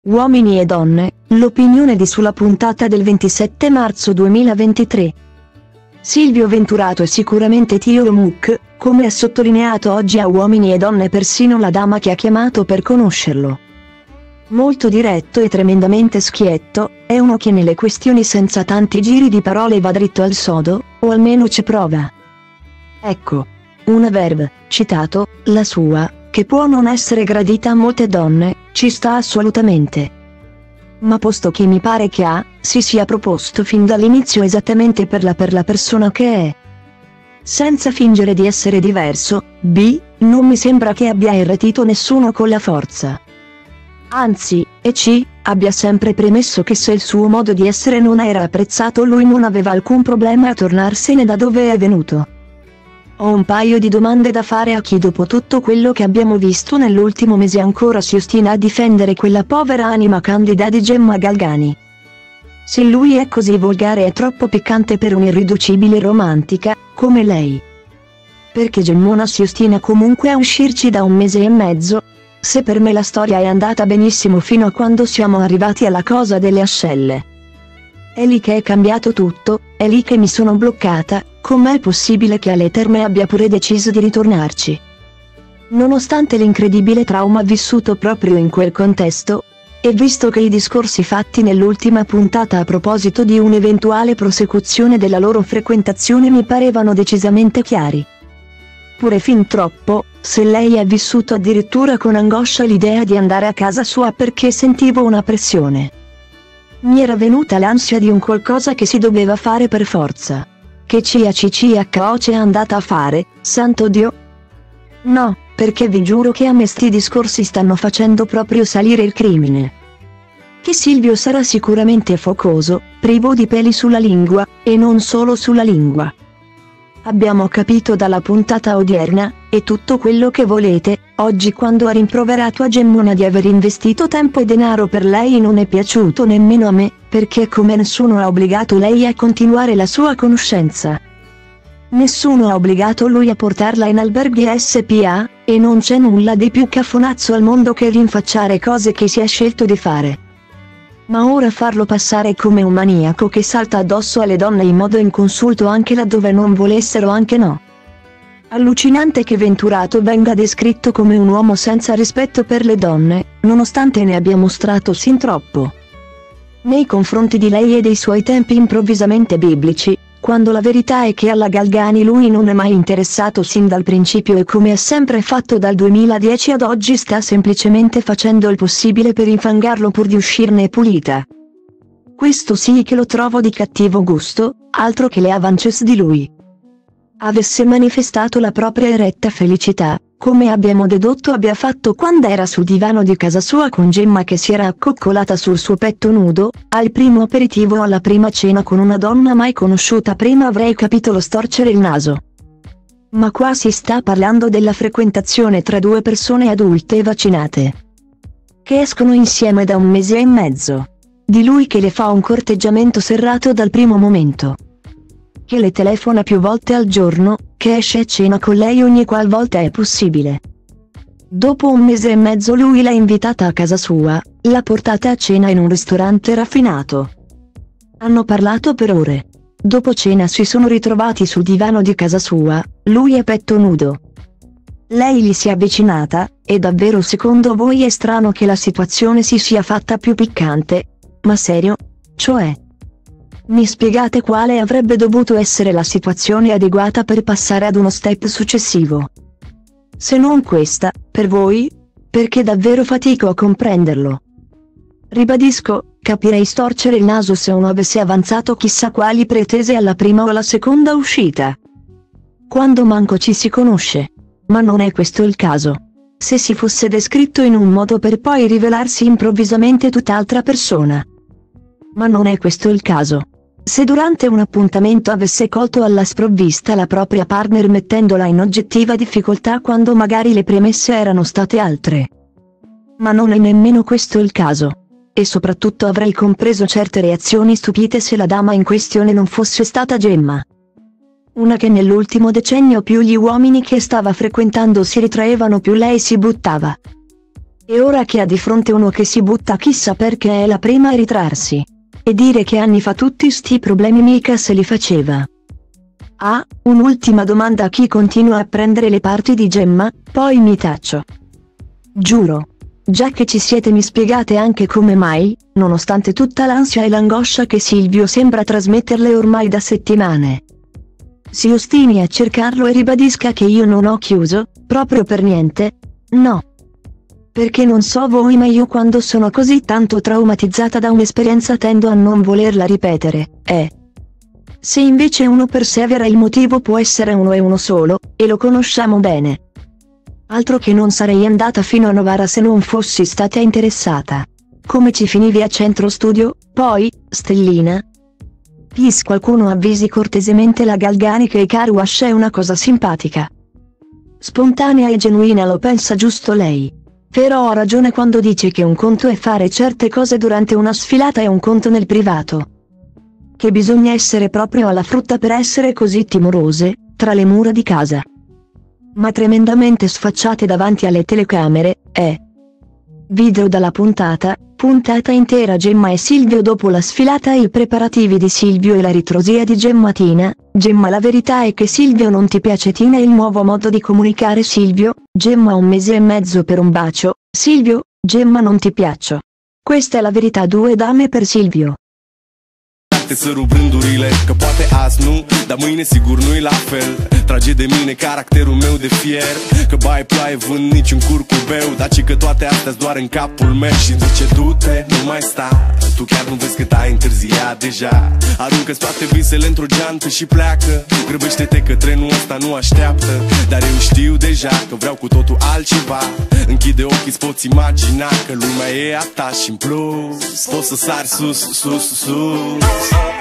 Uomini e donne, l'opinione di sulla puntata del 27 marzo 2023. Silvio Venturato è sicuramente Tio Muck, come ha sottolineato oggi a Uomini e Donne persino la dama che ha chiamato per conoscerlo. Molto diretto e tremendamente schietto, è uno che nelle questioni senza tanti giri di parole va dritto al sodo, o almeno ci prova. Ecco. Una verve, citato, la sua, che può non essere gradita a molte donne, ci sta assolutamente. Ma posto che mi pare che si sia proposto fin dall'inizio esattamente per la persona che è. Senza fingere di essere diverso, non mi sembra che abbia irretito nessuno con la forza. Anzi, abbia sempre premesso che se il suo modo di essere non era apprezzato lui non aveva alcun problema a tornarsene da dove è venuto. Ho un paio di domande da fare a chi dopo tutto quello che abbiamo visto nell'ultimo mese ancora si ostina a difendere quella povera anima candida di Gemma Galgani. Se lui è così volgare e troppo piccante per un'irriducibile romantica, come lei. Perché Gemmona si ostina comunque a uscirci da un mese e mezzo? Se per me la storia è andata benissimo fino a quando siamo arrivati alla cosa delle ascelle. È lì che è cambiato tutto, è lì che mi sono bloccata. Com'è possibile che alle terme abbia pure deciso di ritornarci? Nonostante l'incredibile trauma vissuto proprio in quel contesto, e visto che i discorsi fatti nell'ultima puntata a proposito di un'eventuale prosecuzione della loro frequentazione mi parevano decisamente chiari. Pure fin troppo, se lei ha vissuto addirittura con angoscia l'idea di andare a casa sua perché sentivo una pressione. Mi era venuta l'ansia di un qualcosa che si doveva fare per forza. Che CHCHO c'è andata a fare, santo Dio? No, perché vi giuro che a me sti discorsi stanno facendo proprio salire il crimine. Che Silvio sarà sicuramente focoso, privo di peli sulla lingua, e non solo sulla lingua. Abbiamo capito dalla puntata odierna, e tutto quello che volete, oggi quando ha rimproverato a Gemmona di aver investito tempo e denaro per lei non è piaciuto nemmeno a me, perché come nessuno ha obbligato lei a continuare la sua conoscenza. Nessuno ha obbligato lui a portarla in alberghi SPA, e non c'è nulla di più cafonazzo al mondo che rinfacciare cose che si è scelto di fare. Ma ora farlo passare come un maniaco che salta addosso alle donne in modo inconsulto anche laddove non volessero anche no. Allucinante che Venturato venga descritto come un uomo senza rispetto per le donne, nonostante ne abbia mostrato sin troppo. Nei confronti di lei e dei suoi tempi improvvisamente biblici, quando la verità è che alla Galgani lui non è mai interessato sin dal principio e come ha sempre fatto dal 2010 ad oggi sta semplicemente facendo il possibile per infangarlo pur di uscirne pulita. Questo sì che lo trovo di cattivo gusto, altro che le avances di lui. Avesse manifestato la propria eretta felicità, come abbiamo dedotto abbia fatto quando era sul divano di casa sua con Gemma che si era accoccolata sul suo petto nudo, al primo aperitivo o alla prima cena con una donna mai conosciuta prima avrei capito lo storcere il naso. Ma qua si sta parlando della frequentazione tra due persone adulte e vaccinate. Che escono insieme da un mese e mezzo. Di lui che le fa un corteggiamento serrato dal primo momento. Che le telefona più volte al giorno, che esce a cena con lei ogni qualvolta è possibile. Dopo un mese e mezzo lui l'ha invitata a casa sua, l'ha portata a cena in un ristorante raffinato. Hanno parlato per ore. Dopo cena si sono ritrovati sul divano di casa sua, lui a petto nudo. Lei gli si è avvicinata, e davvero secondo voi è strano che la situazione si sia fatta più piccante? Ma serio? Cioè? Mi spiegate quale avrebbe dovuto essere la situazione adeguata per passare ad uno step successivo? Se non questa, per voi? Perché davvero fatico a comprenderlo. Ribadisco, capirei storcere il naso se uno avesse avanzato chissà quali pretese alla prima o alla seconda uscita. Quando manco ci si conosce. Ma non è questo il caso. Se si fosse descritto in un modo per poi rivelarsi improvvisamente tutt'altra persona. Ma non è questo il caso. Se durante un appuntamento avesse colto alla sprovvista la propria partner mettendola in oggettiva difficoltà quando magari le premesse erano state altre. Ma non è nemmeno questo il caso. E soprattutto avrei compreso certe reazioni stupite se la dama in questione non fosse stata Gemma. Una che nell'ultimo decennio più gli uomini che stava frequentando si ritraevano più lei si buttava. E ora che ha di fronte uno che si butta chissà perché è la prima a ritrarsi. E dire che anni fa tutti sti problemi mica se li faceva. Ah, un'ultima domanda a chi continua a prendere le parti di Gemma, poi mi taccio. Giuro. Già che ci siete mi spiegate anche come mai, nonostante tutta l'ansia e l'angoscia che Silvio sembra trasmetterle ormai da settimane, si ostini a cercarlo e ribadisca che io non ho chiuso, proprio per niente? No. Perché non so voi ma io quando sono così tanto traumatizzata da un'esperienza tendo a non volerla ripetere, Se invece uno persevera il motivo può essere uno e uno solo, e lo conosciamo bene. Altro che non sarei andata fino a Novara se non fossi stata interessata. Come ci finivi a centro studio, poi, Stellina? Please qualcuno avvisi cortesemente la Galgani che i car wash è una cosa simpatica. Spontanea e genuina lo pensa giusto lei. Però ha ragione quando dice che un conto è fare certe cose durante una sfilata e un conto nel privato. Che bisogna essere proprio alla frutta per essere così timorose, tra le mura di casa. Ma tremendamente sfacciate davanti alle telecamere, Video dalla puntata intera Gemma e Silvio dopo la sfilata e i preparativi di Silvio e la ritrosia di Gemma Tina. Gemma la verità è che Silvio non ti piace Tina è il nuovo modo di comunicare Silvio, Gemma 1 mese e mezzo per un bacio, Silvio, Gemma non ti piaccio. Questa è la verità 2 dame per Silvio. Să rup rândurile, că poate azi nu, dar mâine sigur nu-i la fel. Trage de mine caracterul meu de fier, că baie ploaie vând niciun curcubeu, dar ci că toate astea doar în capul meu. Și zice du-te, nu mai sta, tu chiar nu vezi cât ai întârziat deja. Aruncă-ți toate visele într-o geantă și pleacă, grăbește-te că trenul ăsta nu așteaptă. Dar eu știu deja că vreau cu totul altceva. Închide ochii, îți poți imagina că lumea e a ta și în plus poți să sari sus, sus, sus.